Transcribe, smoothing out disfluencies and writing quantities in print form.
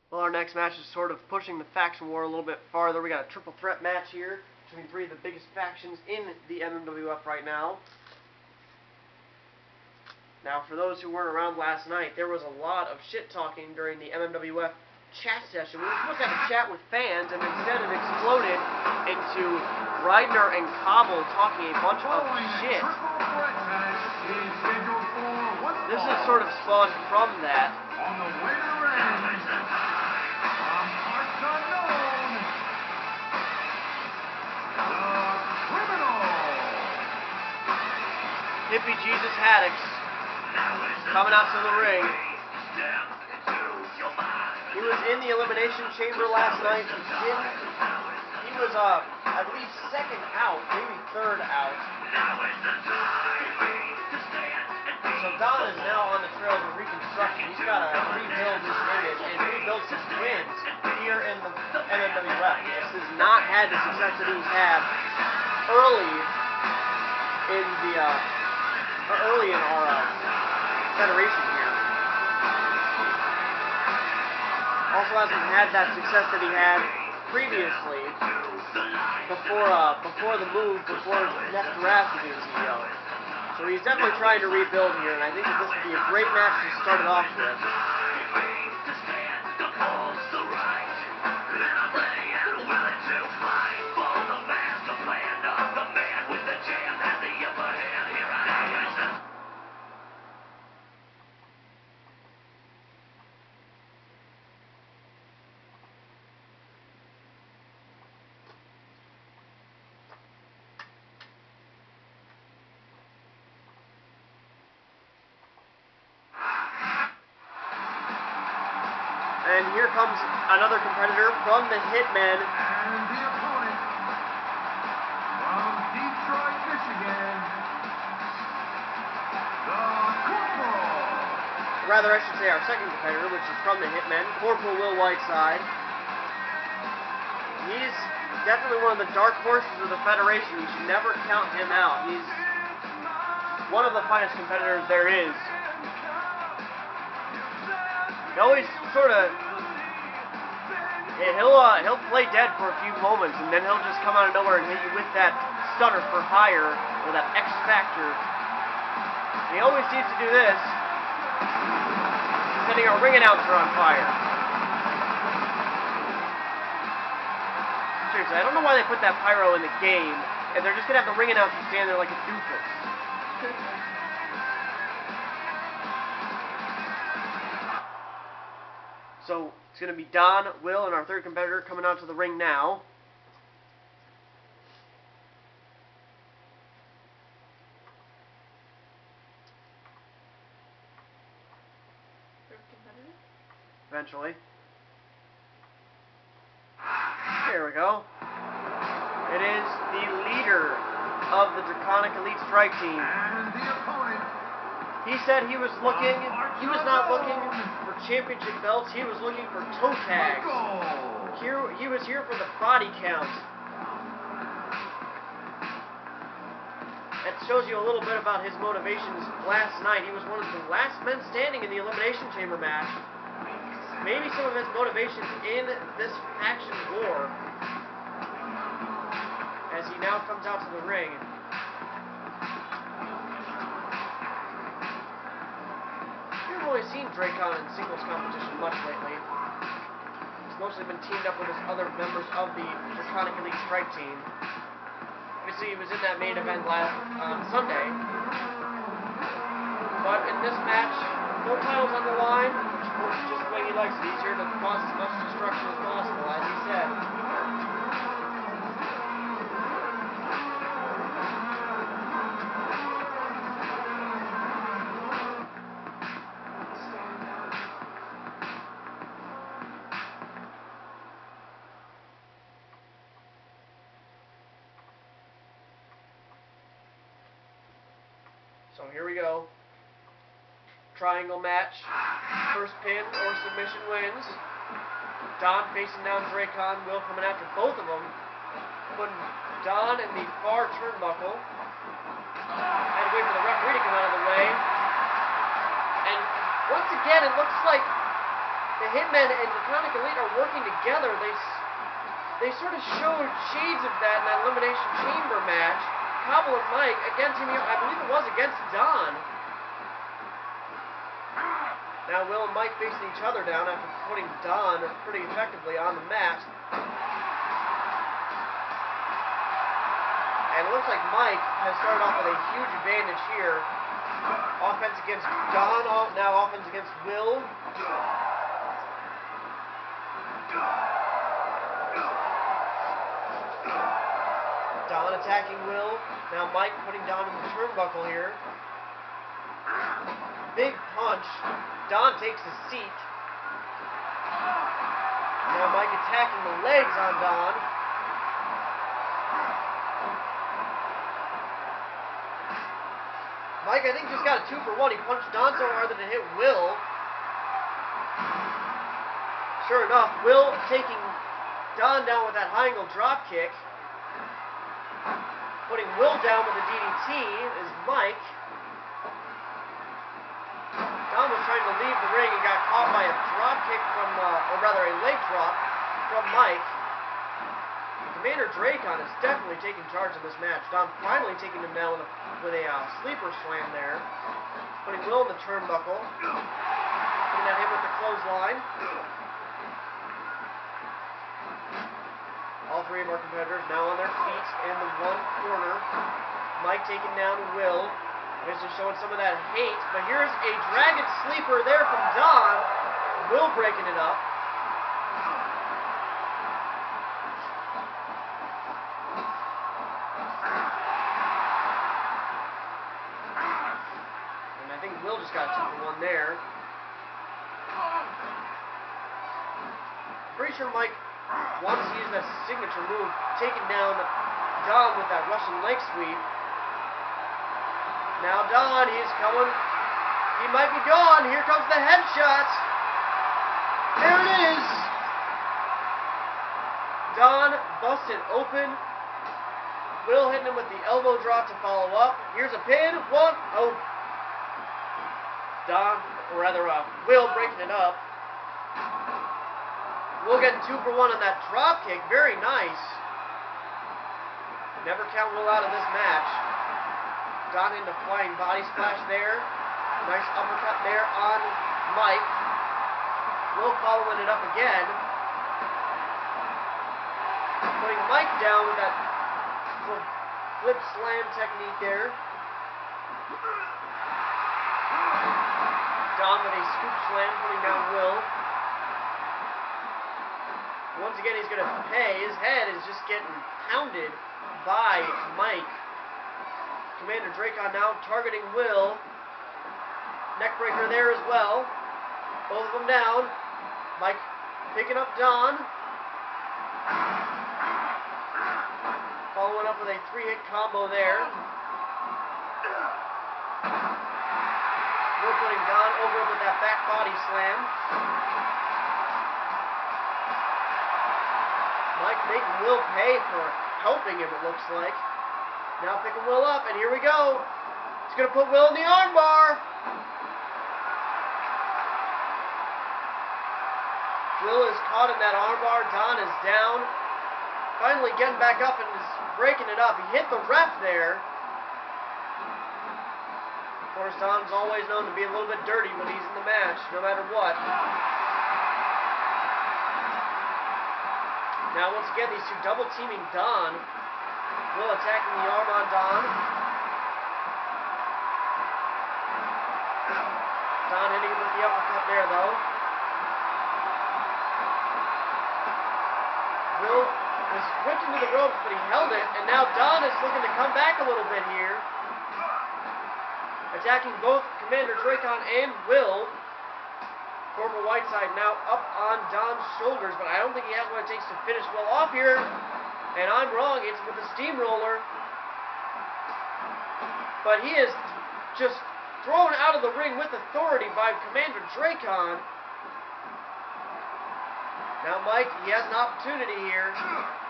Well, our next match is sort of pushing the faction war a little bit farther. We got a triple threat match here between three of the biggest factions in the MMWF right now. Now, for those who weren't around last night, there was a lot of shit-talking during the MMWF chat session. We were supposed to have a chat with fans, and instead it exploded into Reidner and Cobble talking a bunch of shit. This is sort of spawned from that. Hippie Jesus Haddix coming out to the ring. He was in the Elimination Chamber last night. He was at least second out, maybe third out. So Don is now on the trail of reconstruction. He's got to rebuild his image and rebuild his wins here in the MMWF. This has not had the success that he's had early in our federation here. Also hasn't had that success that he had previously before the move, before Next Wrath became CEO. So he's definitely trying to rebuild here, and I think that this would be a great match to start it off with. And here comes another competitor from the Hitmen. And the opponent from Detroit, Michigan, the Corporal. Rather, I should say our second competitor, which is from the Hitmen, Corporal Will Whiteside. He's definitely one of the dark horses of the Federation. You should never count him out. He's one of the finest competitors there is. He always sort of, he'll play dead for a few moments, and then he'll just come out of nowhere and hit you with that stunner for hire, or that X Factor. He always seems to do this, setting our ring announcer on fire. Seriously, I don't know why they put that pyro in the game, and they're just gonna have the ring announcer stand there like a doofus. So, it's going to be Don, Will, and our third competitor coming out to the ring now. Third competitor? Eventually. Here we go. It is the leader of the Draconic Elite Strike Team. And the opponent. He said he was not looking for championship belts, he was looking for toe tags. He was here for the body count. That shows you a little bit about his motivations last night. He was one of the last men standing in the Elimination Chamber match. Maybe some of his motivations in this faction war, as he now comes out to the ring. We haven't really seen Dracon in singles competition much lately. He's mostly been teamed up with his other members of the Draconic Elite Strike Team. Obviously, he was in that main event on Sunday. But in this match, no titles on the line, which of course is just the way he likes it. He's here to cause as much destruction as possible, as he said. So here we go. Triangle match. First pin or submission wins. Don facing down Dracon. Will coming after both of them. Putting Don in the far turnbuckle. Had to wait for the referee to come out of the way. And once again, it looks like the Hitmen and Draconic Elite are working together. They sort of showed shades of that in that Elimination Chamber match. Cobble and Mike again teaming up, I believe it was against Don. Now Will and Mike facing each other down after putting Don pretty effectively on the mat. And it looks like Mike has started off with a huge advantage here. Offense against Don, now offense against Will. Don attacking Will. Now Mike putting Don in the turnbuckle here. Big punch. Don takes his seat. Now Mike attacking the legs on Don. Mike, I think, just got a 2-for-1. He punched Don so hard that it hit Will. Sure enough, Will taking Don down with that high angle drop kick. Putting Will down with a DDT is Mike. Don was trying to leave the ring and got caught by a drop kick from, or rather a leg drop from Mike. Commander Dracon is definitely taking charge of this match. Don finally taking him down with a sleeper slam there. Putting Will in the turnbuckle. Putting at him with the clothesline. All three of our competitors now on their feet in the one corner. Mike taking down Will. This is showing some of that hate. But here's a Dragon Sleeper there from Don. Will breaking it up. And I think Will just got a 2-for-1 there. Pretty sure Mike wants to use that signature move, taking down Don with that Russian leg sweep. Now Don, he's coming. He might be gone. Here comes the headshot. There it is. Don busted open. Will hitting him with the elbow drop to follow up. Here's a pin. 1. Oh. Don, or rather, Will breaking it up. Will getting 2-for-1 on that drop kick. Very nice. Never count Will out of this match. Don into flying body splash there. Nice uppercut there on Mike. Will following it up again. Putting Mike down with that flip slam technique there. Don with a scoop slam putting down Will. Once again, he's going to pay. His head is just getting pounded by Mike. Commander Dracon now targeting Will. Neckbreaker there as well. Both of them down. Mike picking up Don. Following up with a 3-hit combo there. Will putting Don over with that back body slam. Mike making Will pay for helping him, it looks like. Now picking Will up, and here we go. He's going to put Will in the armbar. Will is caught in that armbar. Don is down. Finally getting back up and is breaking it up. He hit the ref there. Of course, Don's always known to be a little bit dirty when he's in the match, no matter what. Now, once again, these two double-teaming Don. Will attacking the arm on Don. Don hitting him with the uppercut there, though. Will was whipped into the ropes, but he held it, and now Don is looking to come back a little bit here. Attacking both Commander Dracon and Will. Corporal Whiteside now up on Don's shoulders, but I don't think he has what it takes to finish Will off here. And I'm wrong, it's with the steamroller. But he is just thrown out of the ring with authority by Commander Dracon. Now Mike, he has an opportunity here.